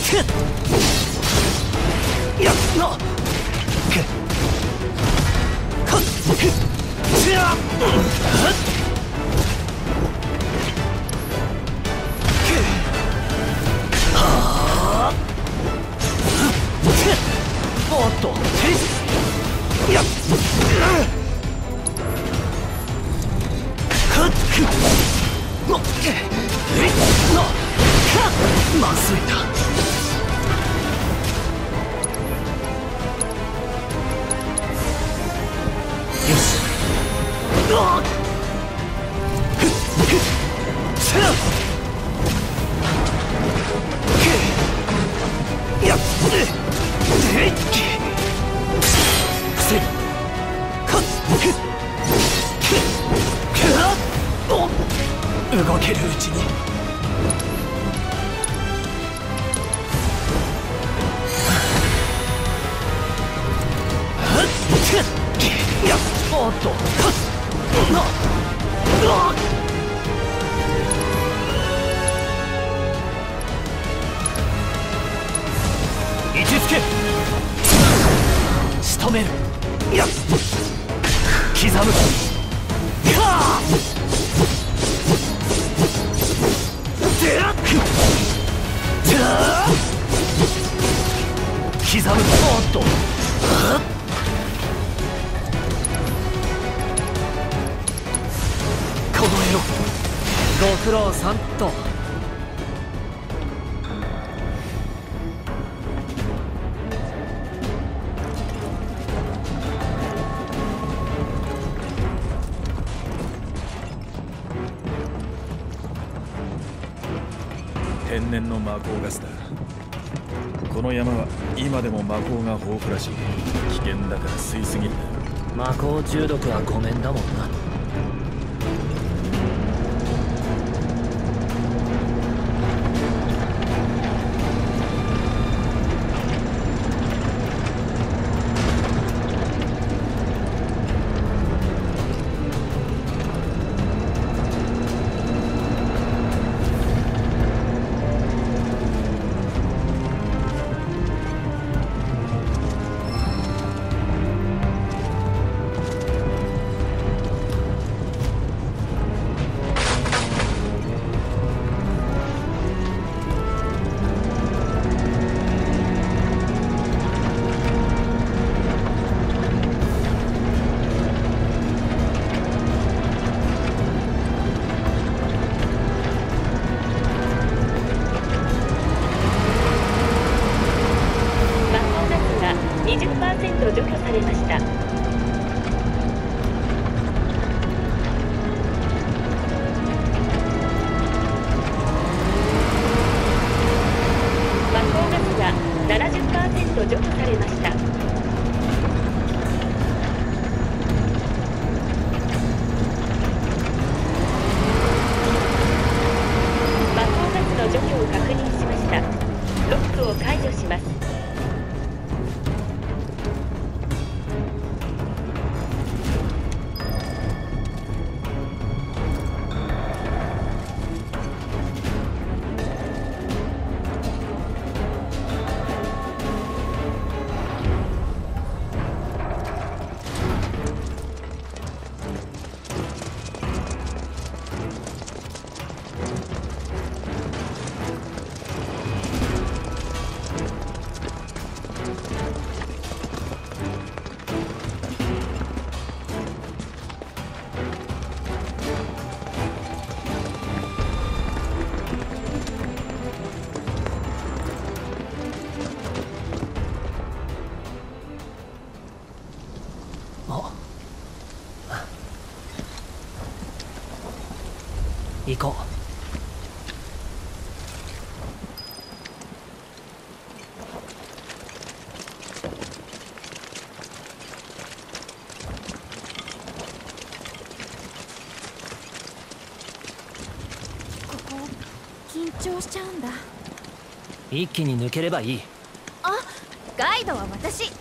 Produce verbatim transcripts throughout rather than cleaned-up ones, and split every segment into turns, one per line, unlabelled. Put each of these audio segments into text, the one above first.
やっなおっとやっまずいな。よし。やっ動けるうちにやっおっとな位置づけ仕留めるやっ刻むか刻むおっとこの絵をご苦労さんと。
天然の魔鋼ガスだ。この山は今でも魔鋼が豊富らしい。危険だから吸いすぎるな。
魔鋼中毒はごめんだもんな。
除去されました。魔鋼ガスが ななじゅっパーセント 除去されました。魔鋼ガスの除去を確認しました。ロックを解除します。
行こう。
ここ緊張しちゃうんだ。
一気に抜ければいい。
あ、ガイドは私。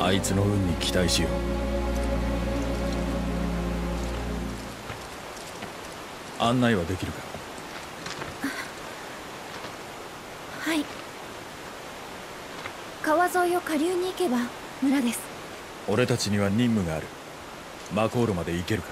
あいつの運に期待しよう。案内はできるか？
はい。川沿いを下流に行けば村です。
俺たちには任務がある。マコールまで行けるか？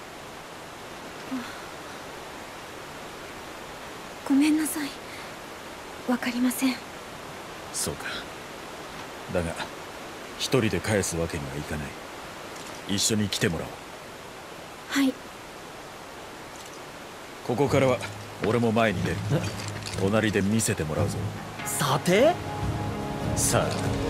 ごめんなさい。わかりません。
そうか。だが一人で返すわけにはいかない。一緒に来てもらおう。
はい。
ここからは俺も前に出る。隣で見せてもらうぞ。
さて
さあ